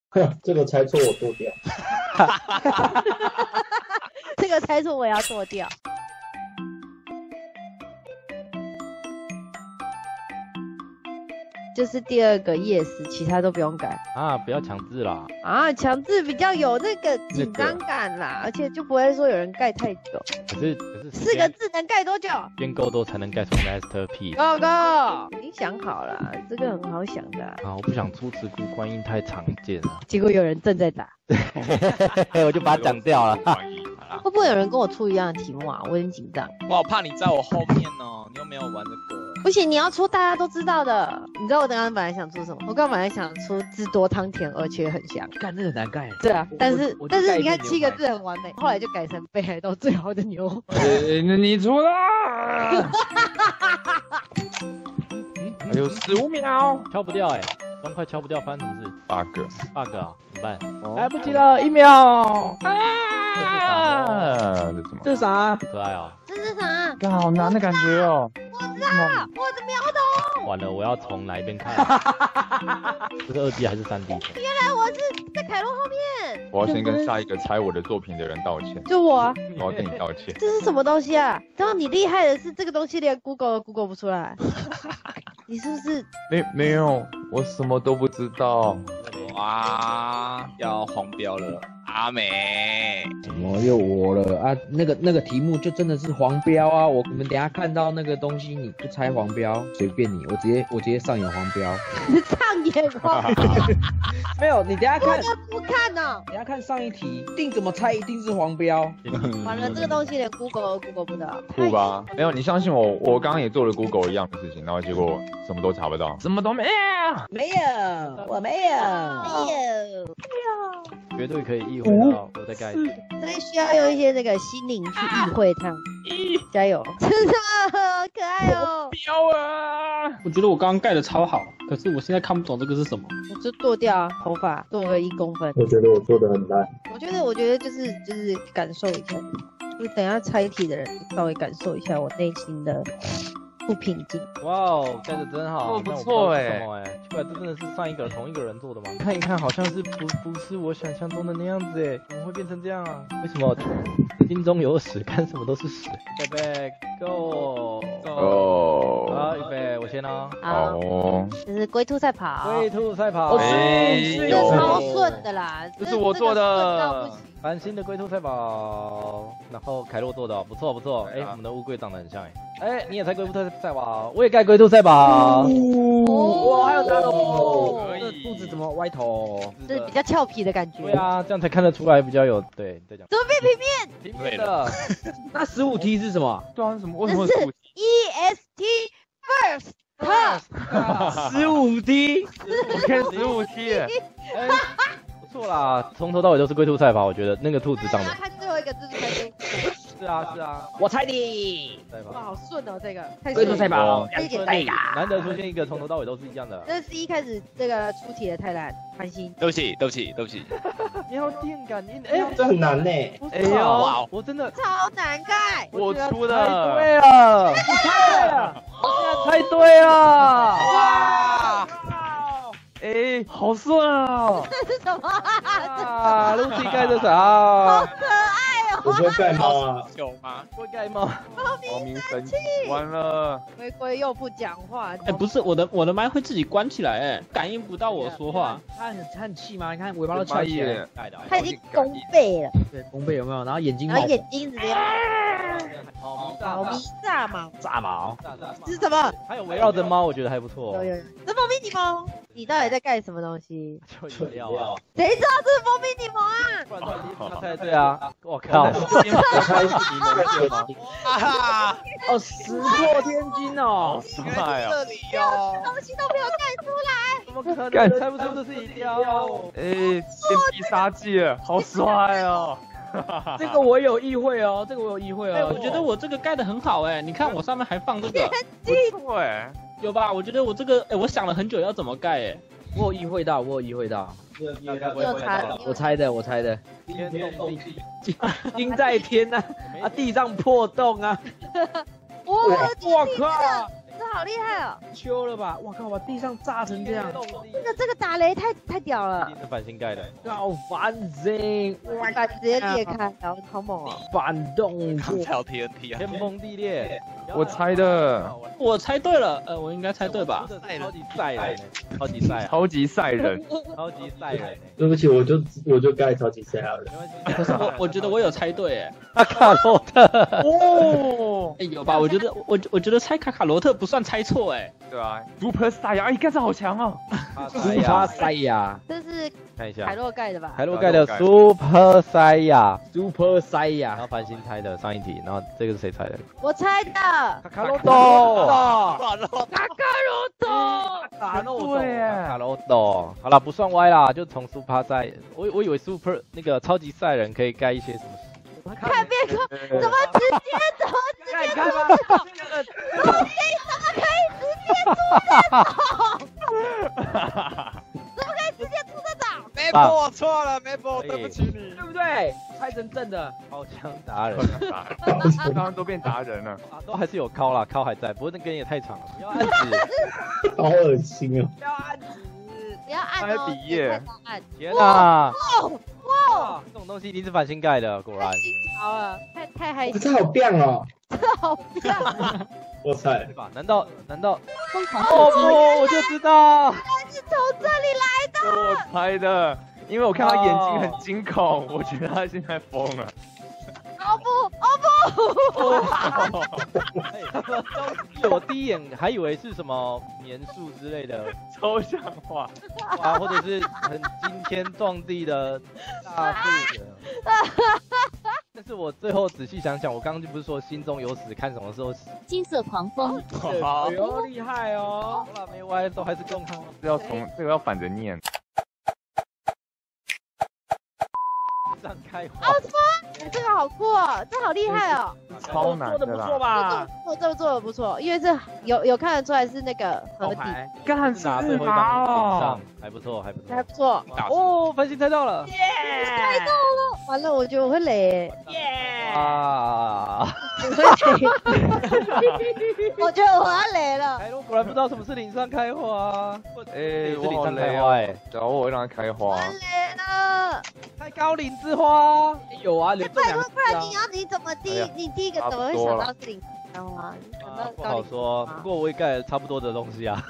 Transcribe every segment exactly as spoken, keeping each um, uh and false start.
这个猜错我剁掉。 这个猜错我也要剁掉。就是第二个 yes， 其他都不用改啊！不要强制啦！ 啊，强制比较有那个紧张感啦，那個、而且就不会说有人盖太久。 可是可是四个字能盖多久？ 边够多才能盖出 masterpiece。 哥哥，已经想好了，这个很好想的啊。 啊，我不想出词库观音太常见了。 结果有人正在打， 我就把它讲掉了。 会不会有人跟我出一样的题目啊？我有点紧张。 我好怕你在我后面哦，你又没有玩这个。 不行，你要出大家都知道的。你知道我刚刚本来想出什么？我刚刚本来想出汁多汤甜，而且很香。 干，这个难盖。 对啊，但是但是你看七个字很完美，后来就改成北海道最好的牛。 呃，那你出啦！还有十五秒， 敲不掉哎、欸，砖块敲不掉，发生什么事 ？bug bug 啊，怎么办？ 哦、 来不及了，一秒！ 啊！这什么？ 这是啥？ 可爱哦。 这是啥？ 干好难的感觉哦。 我知道，我怎么秒懂？ 完了，我要从哪一边看？这是二 D 还是三 D？ 原来我是在凯洛后面。 我要先跟下一个猜我的作品的人道歉。 就我啊。 我要跟你道歉。 这是什么东西啊？然后你厉害的是这个东西连 Google 都 Google 不出来。你是不是？ 没没有，我什么都不知道。 哇，要黄标了，阿美。 怎么又我了啊？那个那个题目就真的是黄标啊！我你们等一下看到那个东西，你就猜黄标，随便你，我直接我直接上演黄标。 上演黄标？ 没有，你等一下看。 我就不看呢。 等一下看上一题，定怎么猜一定是黄标。 完了，这个东西连 Google 都 Google 不到。 酷吧？没有，你相信我，我刚刚也做了 Google 一样的事情，然后结果什么都查不到，什么都没有。 没有，我没有。 没有，没有，绝对可以意会到我在盖。 所以需要用一些那个心灵去意会它。加油！真的可爱哦。 标啊！ 我觉得我刚刚盖的超好，可是我现在看不懂这个是什么。 我就剁掉头发，剁个一公分。 我觉得我做的很烂。 我觉得，我觉得就是就是感受一下，就是等一下猜题的人稍微感受一下我内心的不平静。 哇哦，盖的真好， 哦不错哎、 欸。哎，奇怪，这真的是上一个同一个人做的吗？看一看，好像是不不是我想象中的那样子哎，怎么会变成这样啊？为什么心中有屎，干什么都是屎？预备 ，Go Go！ 好，预备，我先哦。 好哦。 这是龟兔赛跑。 龟兔赛跑。 哎， 这超顺的啦， 这是我做的。 繁星的龟兔赛跑，然后凯洛做的，不错不错。哎、欸，我们的乌龟长得很像哎。哎、欸，你也猜龟兔赛跑，我也盖龟兔赛跑。 哇，还有这种， 可以。 这兔子怎么歪头？ 是比较俏皮的感觉。 对啊，这样才看得出来比较有对对讲。 怎么变平面？ 平面的。 那十五题是什么？ 对啊，什么？为什么是 E S T first pass？ 十五题， 我看十五题。 哎，不错啦，从头到尾都是龟兔赛跑，我觉得那个兔子长得。 看最后一个字是猜对。 是啊是啊， 我猜的。 哇，好顺哦，这个。 龟兔赛跑， 这一点带感。 难得出现一个从头到尾都是一样的。 这是一开始这个出题的太烂，繁星。 对不起，对不起，对不起。 你好电感应，哎， 这很难呢。 哎呦，哇，我真的超难盖。 我出的。 猜对了，你猜对了，我现在猜对了。哇！哎，好顺哦！ 这是什么啊？露西盖的啥？ 好可爱哦！ 我会盖猫啊？ 有吗？ 会盖猫？ 毛民生气，完了。 龟龟又不讲话。 哎，不是我的，我的麦会自己关起来，哎，感应不到我说话。 它很它很气吗？你看尾巴都翘起来， 它已经弓背了。 对，弓背有没有？然后眼睛， 然后眼睛直接。 毛咪炸毛， 炸毛， 这是什么？ 还有围绕着猫，我觉得还不错。 有有有，这蜂蜜柠檬，你到底在盖什么东西？ 就饮料啊！ 谁知道这是蜂蜜柠檬啊？ 不然他猜对啊！我靠， 我猜是柠檬吗？ 啊！ 哦，石破天惊哦！ 帅这里哦， 东西都没有盖出来， 怎么可能？猜不出这是饮料。 哎，变必杀技了，好帅哦！ 这个我有意会哦，这个我有意会哎， 哦。 我觉得我这个盖得很好哎，你看我上面还放这个， 不错哎， 有吧？我觉得我这个，哎，我想了很久要怎么盖哎， 我有意会到，我有意会到。 有猜， 我猜的，我猜的。 天动地， 心在天呐，啊，地上破洞啊！ 我我靠！ 超好厉害哦！ 修了吧？我靠，把地上炸成这样， 这个这个打雷太太屌了一定，是繁星盖的。 好烦人！ 我把直接裂开，然后好猛哦！ 反动作， 跳 T N T 啊！ 天崩地裂。 我猜的， 我猜对了，呃，我应该猜对吧？ 超级赛人，超级赛， 超级赛人， 超级赛人。 对不起，我就我就盖超级赛亚人。 没关系， 可是我我觉得我有猜对，哎， 卡卡洛特。 哦， 哎有吧？我觉得我我觉得猜卡卡罗特不算猜错，哎， 对啊 ，Super 赛亚，哎，干这好强哦！ 苏帕赛亚这是看一下凯，洛盖的吧？ 凯洛盖的 Super 赛亚， ，Super 赛然亚， 后繁星猜的上一题，然后这个是谁猜的？ 我猜的， 卡卡洛多， 哇，然后卡卡罗特， 打漏对耶卡洛多，好了，不算歪啦，就从 Super 赛，我我以为 Super 那个超级赛人可以盖一些什么？ 看变空，怎么直接怎么直接看吧， 怎么可以直接出这种？怎么可以直接出这种？ 没播，我错了，没播， 可以对不起你。 对不对？猜成正的， 靠枪达人， 刚刚都变达人了， 啊，都还是有敲啦，敲还在，不过那根也太长了，不要按指。 好恶心哦！ 不要按指， 不要按哦， 还比耶太早按， 天哪！ 哇， 这种东西一定是繁星盖的，果然太。新潮了，太太害羞， 哇这好棒哦！ 好棒！ 我猜是吧？难道难道？ 疯狂哦不，我就知道。 是从这里来的。 我猜的，因为我看他眼睛很惊恐，我觉得他现在疯了。 哦不，哦哎我第一眼还以为是什么棉树之类的， 抽象化， 啊，或者是很惊天撞地的大树的。但是我最后仔细想想，我刚刚就不是说心中有屎，看什么时候死？ 金色狂风， 哎呦厉害哦！ 好了，没歪，都还是共康。 这要从这个要反着念。 上开花， 不，这个好酷哦，这好厉害哦， 超难的做的不错啦。 吧？ 做这个做的不错，因为这有有看得出来是那个合体， 干是拿最后一张上，还不错，还不错， 还不错。 打哦，繁星猜到了， 猜到了，完了，我觉得我会雷， 啊！ 我会雷，我觉得我要雷了。 凯洛果然不知道什么是岭上开花， 哎， 是我好岭上累哦开花哎， 然后我会让它开花。 我雷了， 开高岭之花， 有啊，有这拜托， 两个不然你要你怎么第一哎呀你第一个怎么会想到是林香花？你想到啊不高岭好说， 吗不过我也盖了差不多的东西啊。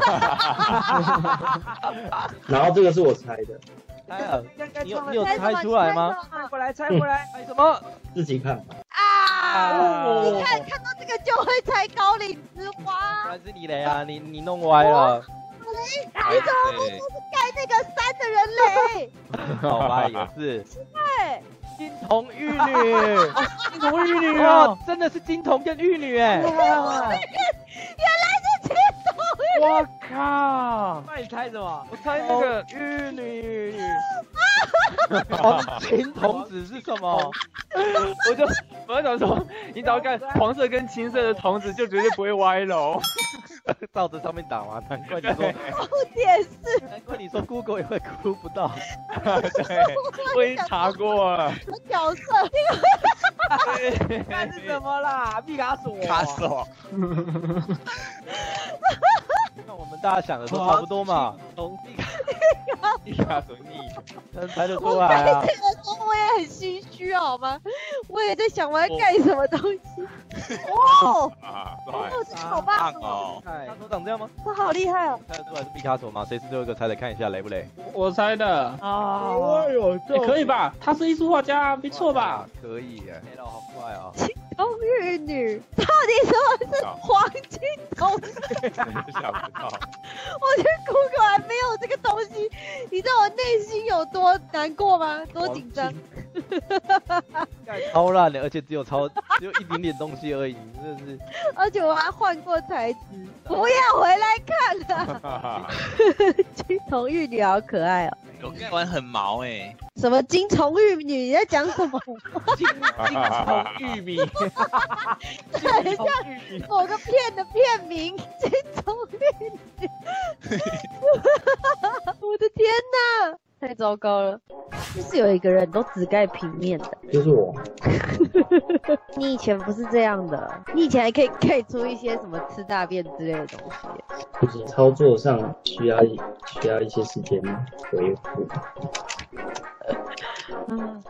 然后这个是我猜的， 猜了，你有你有猜什么猜出来吗？？ 猜过来，猜过来， 猜什么？ 自己看吧。 啊！你看看到这个就会猜高岭之果花。 然是你雷啊，你你弄歪了。 你怎么不是盖那个山的人嘞？ 好吧，也是。 对， 金童玉女， 金童玉女哇哦！， 真的是金童跟玉女哎。 原来是金童玉。 我靠！ 那你猜什么？ 我猜那个玉女。黄金童子是什么？ 我就我就想说，你只要看黄色跟青色的童子，就绝对不会歪楼。 照着上面打吗？难怪你说， 电视难怪你说 Google 也会估不到。 对，我已经查过了。 角色， 那是什么啦？毕卡索。 卡索， 那我们大家想的都差不多嘛。从毕卡毕卡索逆， 能猜得出我来啊盖这。个时候我也很心虚，好吗？我也在想我要盖什么东西。哦， 啊， 哦， 对， 这个好棒哦！ 哦， 毕卡索长这样吗？ 这好厉害哦！ 猜得出来是毕卡索吗？谁是最后一个猜的？看一下雷不雷？ 我猜的， 啊！ 哎可以吧？他是艺术画家，没错吧？ 可以耶，黑到好快哦。 童玉女到底什么是黄金童？ 真的想不到。 我去 Google 还没有这个东西，你知道我内心有多难过吗？多紧张？ 盖超烂的，而且只有超只有一点点东西而已，你真的是。 而且我还换过材质，不要回来看了。金童玉女好可爱哦！ 我盖完很毛哎， 什么金童玉女？你在讲什么？ 金金童玉米， 很像某个片的片名，金童玉女。我的天哪，太糟糕了。 就是有一个人都只盖平面的， 就是我。 你以前不是这样的，你以前还可以盖出一些什么吃大便之类的东西。 就是操作上需要需要一些时间维护。 嗯，